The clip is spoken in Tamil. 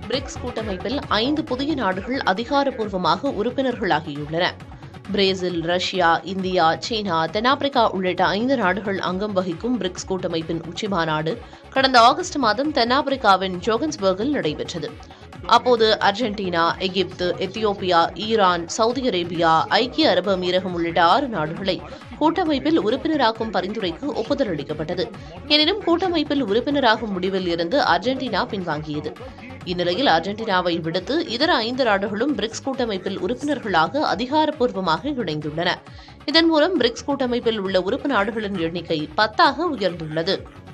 பிரிக்ஸ் கூட்டமைப்பில் 5 புதிய நாடுகள் அதிகாரப்பூர்வமாக உறுப்பினர்களாகியுள்ளன. பிரேசில், ரஷ்யா, இந்தியா, சீனா, தென்னாப்பிரிக்கா உள்ளிட்ட 5 நாடுகள் அங்கம் வகிக்கும் பிரிக்ஸ் கூட்டமைப்பின் உச்சிமாநாடு கடந்த ஆகஸ்ட் மாதம் தென்னாப்பிரிக்காவின் ஜோகன்ஸ்பர்கில் நடைபெற்றது. அப்போது அர்ஜென்டினா, எகிப்து, எத்தியோப்பியா, ஈரான், சவுதி அரேபியா, ஐக்கிய அரபு அமீரகம் உள்ளிட்ட 6 நாடுகளை கூட்டமைப்பில் உறுப்பினராக்கும் பரிந்துரைக்கு ஒப்புதல் அளிக்கப்பட்டது. எனினும் கூட்டமைப்பில் உறுப்பினராகும் முடிவில் இருந்து அர்ஜென்டினா பின்வாங்கியது. இந்நிலையில் அர்ஜென்டினாவை விடுத்து இதர 5 நாடுகளும் பிரிக்ஸ் கூட்டமைப்பில் உறுப்பினர்களாக அதிகாரப்பூர்வமாக இணைந்துள்ளன. இதன் மூலம் பிரிக்ஸ் கூட்டமைப்பில் உள்ள உறுப்பு நாடுகளின் எண்ணிக்கை 10ஆக உயர்ந்துள்ளது.